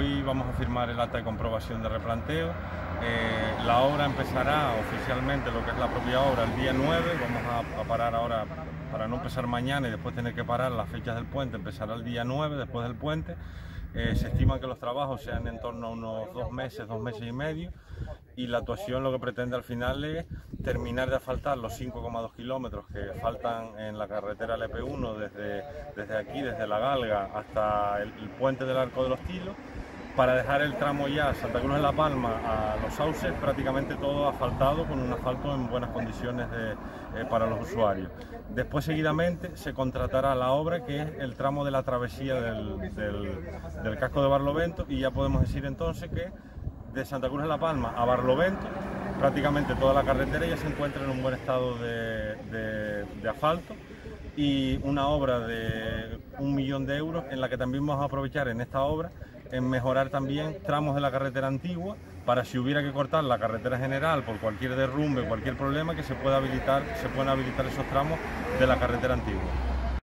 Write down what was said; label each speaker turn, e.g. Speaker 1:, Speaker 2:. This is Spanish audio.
Speaker 1: hoy vamos a firmar el acta de comprobación de replanteo. La obra empezará oficialmente, lo que es la propia obra, el día 9. Vamos a parar ahora para no empezar mañana y después tener que parar las fechas del puente. Empezará el día 9 después del puente. Se estima que los trabajos sean en torno a unos 2 meses y medio, y la actuación lo que pretende al final es terminar de asfaltar los 5,2 kilómetros que faltan en la carretera LP1 desde aquí, desde La Galga hasta el puente del Arco de los Tilos, para dejar el tramo ya Santa Cruz de la Palma a Los Sauces prácticamente todo asfaltado, con un asfalto en buenas condiciones para los usuarios. Después seguidamente se contratará la obra que es el tramo de la travesía del casco de Barlovento, y ya podemos decir entonces que de Santa Cruz de la Palma a Barlovento prácticamente toda la carretera ya se encuentra en un buen estado de asfalto, y una obra de 1 millón de euros en la que también vamos a aprovechar en esta obra en mejorar también tramos de la carretera antigua, para si hubiera que cortar la carretera general por cualquier derrumbe, cualquier problema, que se puedan habilitar esos tramos de la carretera antigua.